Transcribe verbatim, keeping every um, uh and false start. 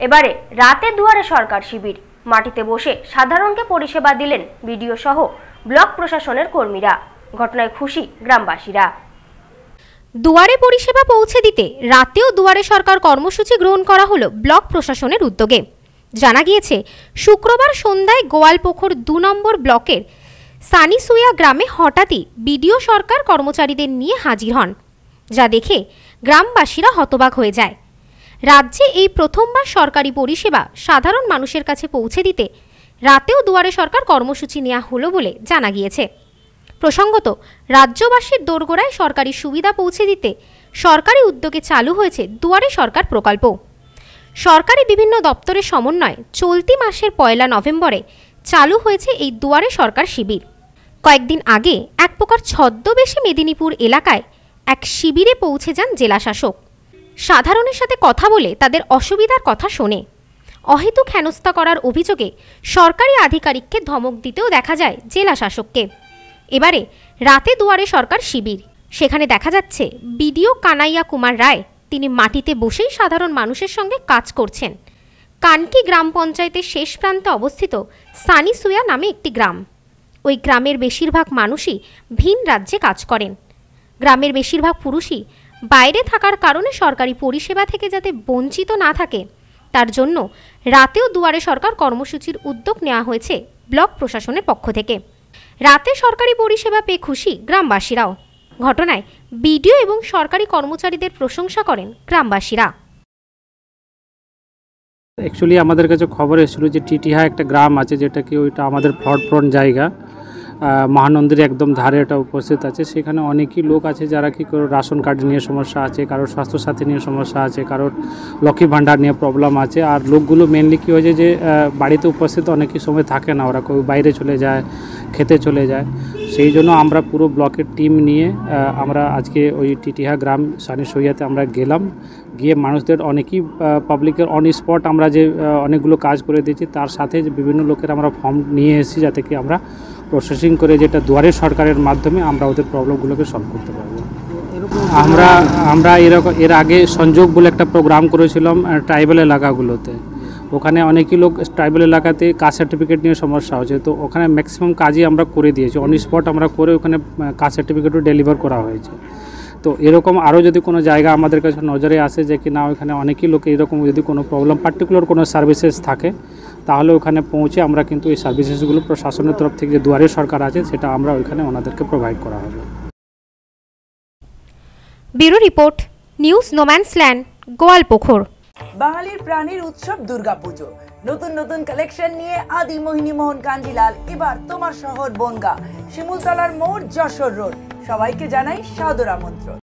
এবারে রাতে দুয়ারে সরকার শিবির, মাটিতে বসে সাধারণকে পরিষেবা দিলেন বিডিও সহ ব্লক প্রশাসনের কর্মীরা। ঘটনায় খুশি গ্রামবাসীরা। দুয়ারে পরিষেবা পৌঁছে দিতে রাতেও দুয়ারে সরকার কর্মসূচি গ্রহণ করা হলো ব্লক প্রশাসনের উদ্যোগে। জানা গিয়েছে, শুক্রবার সন্ধ্যায় গোয়ালপোখর দু নম্বর ব্লকের সানিসুয়া গ্রামে হঠাৎই বিডিও সরকার কর্মচারীদের নিয়ে হাজির হন, যা দেখে গ্রামবাসীরা হতবাক হয়ে যায়। রাজ্যে এই প্রথমবার সরকারি পরিষেবা সাধারণ মানুষের কাছে পৌঁছে দিতে রাতেও দুয়ারে সরকার কর্মসূচি নেওয়া হলো বলে জানা গিয়েছে। প্রসঙ্গত, রাজ্যবাসীর দোরগোড়ায় সরকারি সুবিধা পৌঁছে দিতে সরকারি উদ্যোগে চালু হয়েছে দুয়ারে সরকার প্রকল্প। সরকারি বিভিন্ন দপ্তরের সমন্বয়ে চলতি মাসের পয়লা নভেম্বরে চালু হয়েছে এই দুয়ারে সরকার শিবির। কয়েকদিন আগে এক প্রকার ছদ্মবেশে মেদিনীপুর এলাকায় এক শিবিরে পৌঁছে যান জেলাশাসক। সাধারণের সাথে কথা বলে তাদের অসুবিধার কথা শোনে। অহেতুক হেনস্থা করার অভিযোগে সরকারি আধিকারিককে ধমক দিতেও দেখা যায় জেলা শাসককে। এবারে রাতে দুয়ারে সরকার শিবির, সেখানে দেখা যাচ্ছে বিডিও কানাইয়া কুমার রায় তিনি মাটিতে বসেই সাধারণ মানুষের সঙ্গে কাজ করছেন। কানকি গ্রাম পঞ্চায়েতের শেষ প্রান্তে অবস্থিত সানিসুয়া নামে একটি গ্রাম। ওই গ্রামের বেশিরভাগ মানুষই ভিন রাজ্যে কাজ করেন। গ্রামের বেশিরভাগ পুরুষই বাইরে থাকার কারণে সরকারি পরিষেবা থেকে যাতে বঞ্চিত না থাকে তার জন্য রাতেও দুয়ারে সরকার কর্মসূচির উদ্যোগ নেওয়া হয়েছে ব্লক প্রশাসনের পক্ষ থেকে। রাতে সরকারি পরিষেবা পেয়ে খুশি গ্রামবাসীরাও। ঘটনায় বিডিও এবং সরকারি কর্মচারীদের প্রশংসা করেন গ্রামবাসীরা। অ্যাকচুয়ালি আমাদের কাছে খবর এসেছিল যে টিটিহা একটা গ্রাম আছে, যেটা কি ওইটা আমাদের ফ্লড প্রোন জায়গা, মহানন্দীর একদম ধারে এটা উপস্থিত আছে। সেখানে অনেকই লোক আছে যারা কি কারোর রেশন কার্ড নিয়ে সমস্যা আছে, কারোর স্বাস্থ্যসাথী নিয়ে সমস্যা আছে, কারোর লক্ষ্মী ভাণ্ডার নিয়ে প্রবলেম আছে। আর লোকগুলো মেনলি কী হয়েছে যে বাড়িতে উপস্থিত অনেকই সময় থাকে না, ওরা কেউ বাইরে চলে যায়, খেতে চলে যায়। সেই জন্য আমরা পুরো ব্লকের টিম নিয়ে আমরা আজকে ওই টিটিহা গ্রাম সানিসুয়াতে আমরা গেলাম। গিয়ে মানুষদের অনেকই পাবলিকের অন স্পট আমরা যে অনেকগুলো কাজ করে দিয়েছি, তার সাথে যে বিভিন্ন লোকের আমরা ফর্ম নিয়ে এসেছি যাতে কি আমরা প্রসেসিং করে যেটা দুয়ারে সরকারের মাধ্যমে আমরা ওদের প্রবলেমগুলোকে সলভ করতে পারবো। আমরা আমরা এরকম এর আগে সংযোগ বলে একটা প্রোগ্রাম করেছিলাম ট্রাইবাল এলাকাগুলোতে। ওখানে অনেকই লোক ট্রাইবাল এলাকাতে কাস্ট সার্টিফিকেট নিয়ে সমস্যা হচ্ছে, তো ওখানে ম্যাক্সিমাম কাজই আমরা করে দিয়েছি, অন স্পট আমরা করে ওখানে কাস্ট সার্টিফিকেটও ডেলিভার করা হয়েছে। তো এরকম আরও যদি কোনো জায়গা আমাদের কাছে নজরে আসে যে কি না ওখানে অনেকই লোক এরকম যদি কোনো প্রবলেম পার্টিকুলার কোনো সার্ভিসেস থাকে, তাহলে ওখানে পৌঁছে আমরা কিন্তু এই সার্ভিসেসগুলো প্রশাসনের তরফ থেকে যে দুয়ারে সরকার আছে সেটা আমরা ওইখানে ওনাদেরকে প্রোভাইড করা হবে। Bureau report, news no man's land, Goalpokhar. বাঙালির প্রাণীর উৎসব দুর্গাপুজো নতুন নতুন কালেকশন নিয়ে আদি মোহিনী মোহন কাঞ্জিলাল এবার তোমার শহর বনগাঁ, শিমুলতলার মোড়, যশোর রোড। সবাইকে জানাই সাদর আমন্ত্রণ।